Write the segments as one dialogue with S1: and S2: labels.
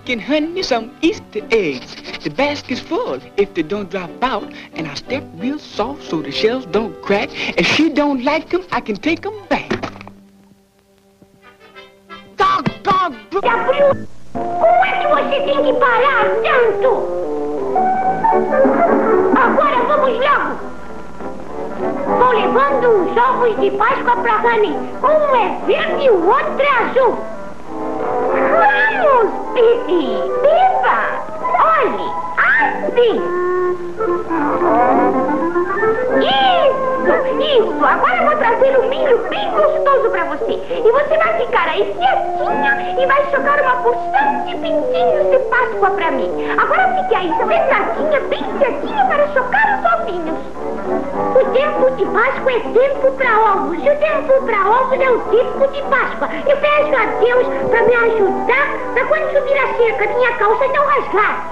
S1: making honey, some Easter eggs. The basket's full if they don't drop out. And I step real soft so the shells don't crack. If she don't like them, I can take them back. Doggone,
S2: como é que você tem que parar tanto? Agora vamos logo. Vou levando uns ovos de Páscoa pra Honey. Um é verde e o outro é azul. Vamos, Pete! Viva! Olhe, assim! Isso! Agora eu vou trazer um milho bem gostoso pra você. E você vai ficar aí quietinha e vai chocar uma porção de pintinhos de Páscoa pra mim. Agora fique aí sentadinha, bem quietinha para chocar os ovinhos. O tempo de Páscoa é tempo para ovos. E o tempo para ovos é o tempo de Páscoa. Eu peço a Deus para me ajudar para quando subir a cerca minha calça não rasgar.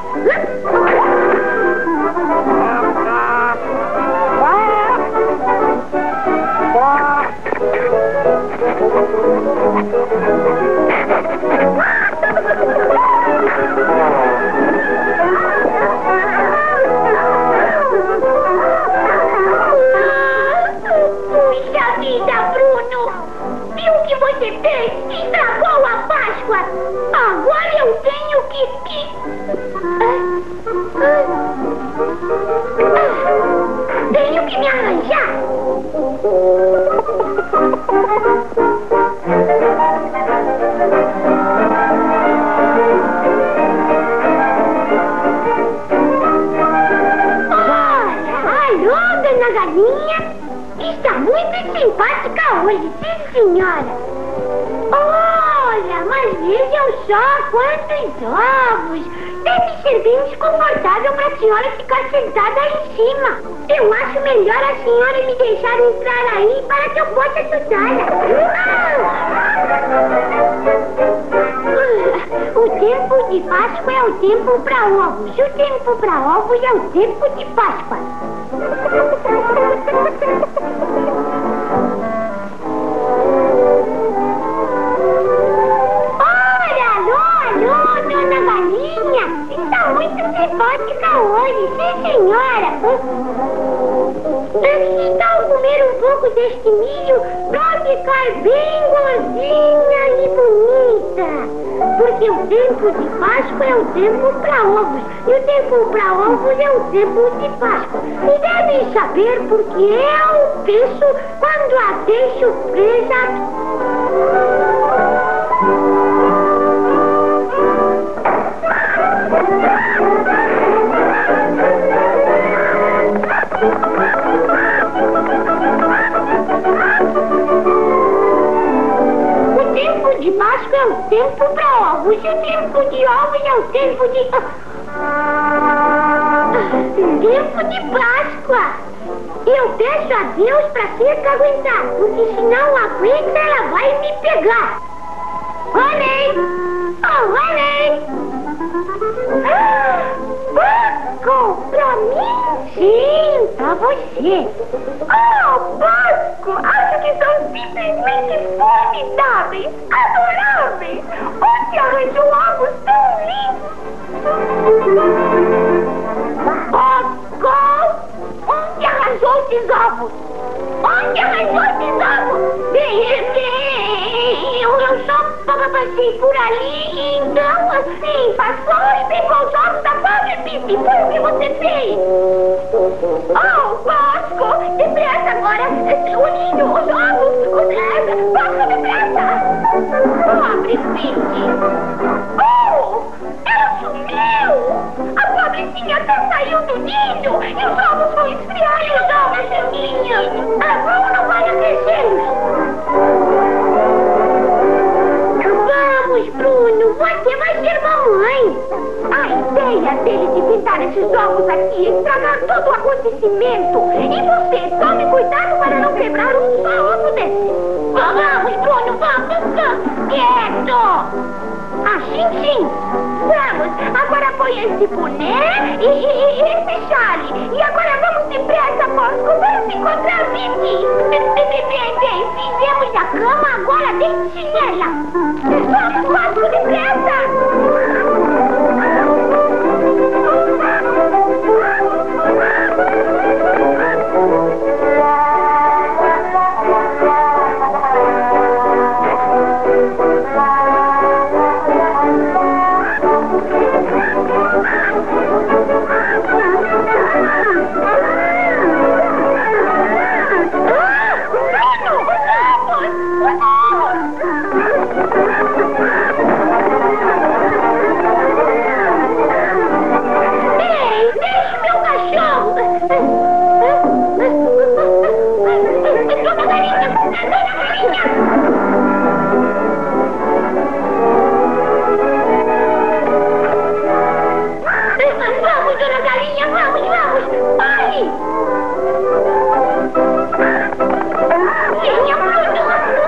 S2: Puxa vida, Bruno! Viu o que você fez? Estragou a Páscoa! Agora eu tenho que... Tenho que me arranjar! Alô, dona Galinha! Está muito simpática hoje, sim, senhora. Olha, mas vejam só quantos ovos. Deve ser bem desconfortável para a senhora ficar sentada aí em cima. Eu acho melhor a senhora me deixar entrar aí para que eu possa ajudá-la. O tempo de Páscoa é o tempo para ovos. O tempo para ovos é o tempo de Páscoa. Alô, dona Galinha. Está muito simpática hoje, sim, senhora. Que tal comer um pouco deste milho para ficar bem gordinha e bonita? Porque o tempo de Páscoa é o tempo para ovos. E o tempo para ovos é o tempo de Páscoa. E devem saber porque eu penso quando a deixo presa. O tempo de Páscoa é o tempo para ovos. E o tempo de ovos é o tempo de... Tempo de Páscoa. Eu peço a Deus para cerca aguentar, porque se não aguenta, ela vai me pegar. Honey! Oh, Honey! Paco, pra mim? Sim, pra você. Oh, Paco, acho que são simplesmente formidáveis, adoráveis. Onde arranjou ovos tão lindos? Paco, onde arranjou esses ovos? Onde arranjou esses ovos? Eu só passei por ali, então assim, passou e pegou os ovos da pobre Pipi. Foi o que você fez. Oh, Vasco, depressa agora, o ninho, os ovos, Vasco, depressa. Pobre Pipi. Oh, ela sumiu. A pobrecinha até saiu do ninho e os ovos vão esfriar e os ovos do ninho. Bruno vai aquecê-los. Vamos, Bruno, você vai ser mamãe. A ideia dele de pintar esses ovos aqui é estragar todo o acontecimento. E você, tome cuidado para não quebrar um só ovo desse. Vamos, Bruno, vamos. Quieto. Assim sim. Vamos, agora põe esse boné e esse chale. E agora vamos depressa, Bosco. Vamos encontrar Vicky. Bem, fizemos a cama, agora deixe nela. Vamos, Bosco, depressa. Vamos, dona Galinha, vamos, vamos. Olhe! Minha Bruno!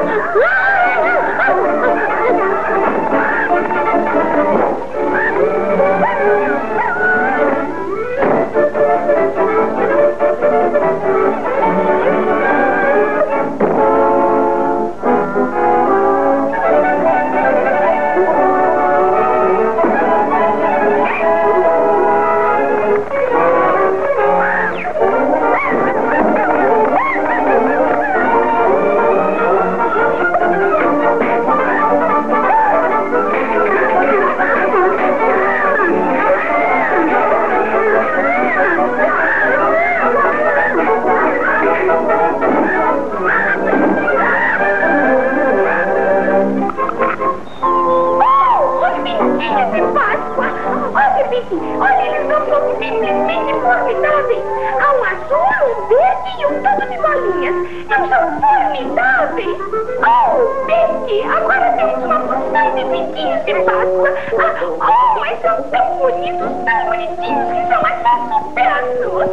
S2: Olha, eles são simplesmente formidáveis. Há um azul, um verde e um todo de bolinhas. Eles são formidáveis. Oh, Betty, agora temos uma porção de pintinhos de Páscoa. Mas são tão bonitinhos, que são até supernos.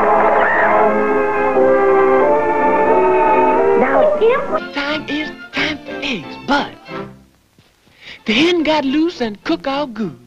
S2: Dá o tempo.
S1: Time for eggs, but the hen got loose and cooked all good.